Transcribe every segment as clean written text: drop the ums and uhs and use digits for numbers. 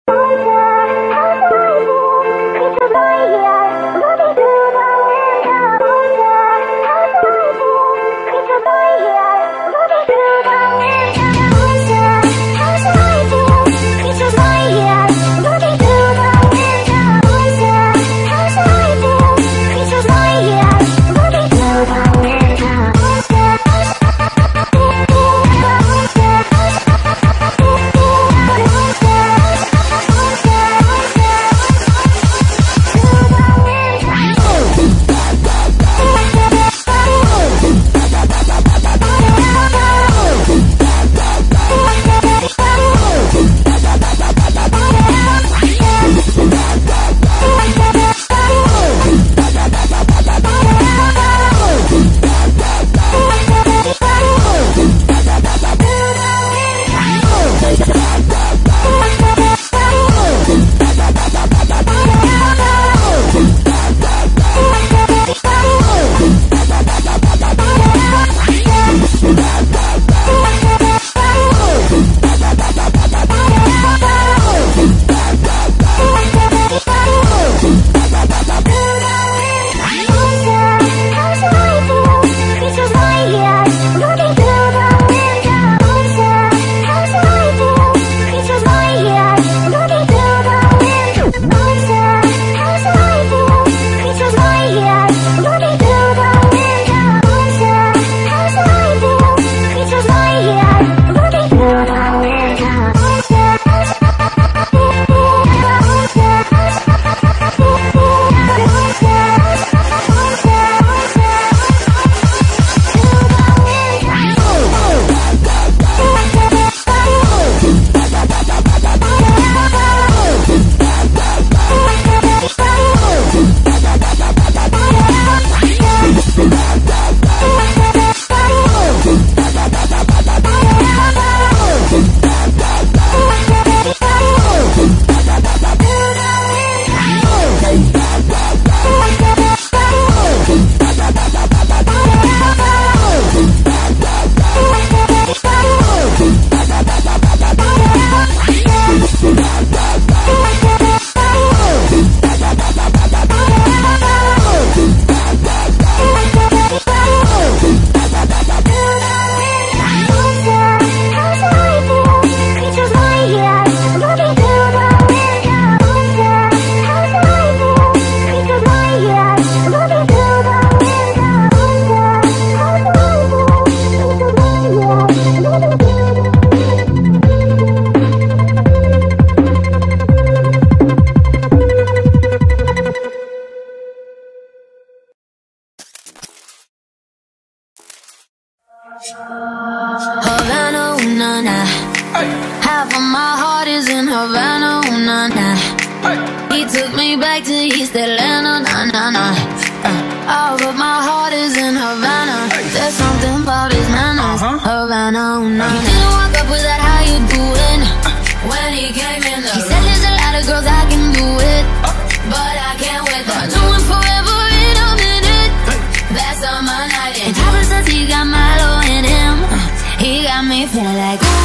Havana, ooh, nah, nah. Half of my heart is in Havana, ooh, nah, nah. He took me back to East Atlanta, nah, nah, nah. All but my heart is in Havana. There's something about his manners, Havana, ooh, nah, nah. He didn't walk up with that how you doing when he came in. He said there's a lot of girls I can do it, but I can't wait. I'm doing forever in a minute. That's on my night. And Papa says he got Milo in him. He got me feeling like ooh.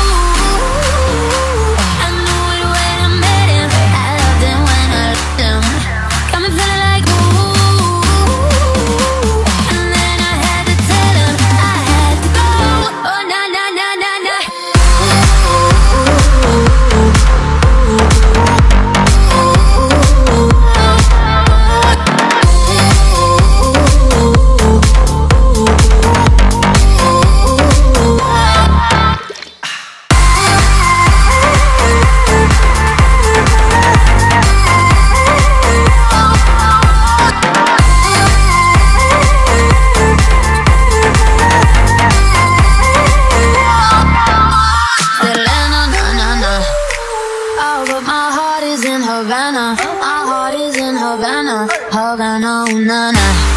I knew it when I met him. I loved him when I loved him. Got me feeling like ooh. And then I had to tell him I had to go. Oh na na na na na. Havana, my heart is in Havana, Havana, ooh, na na.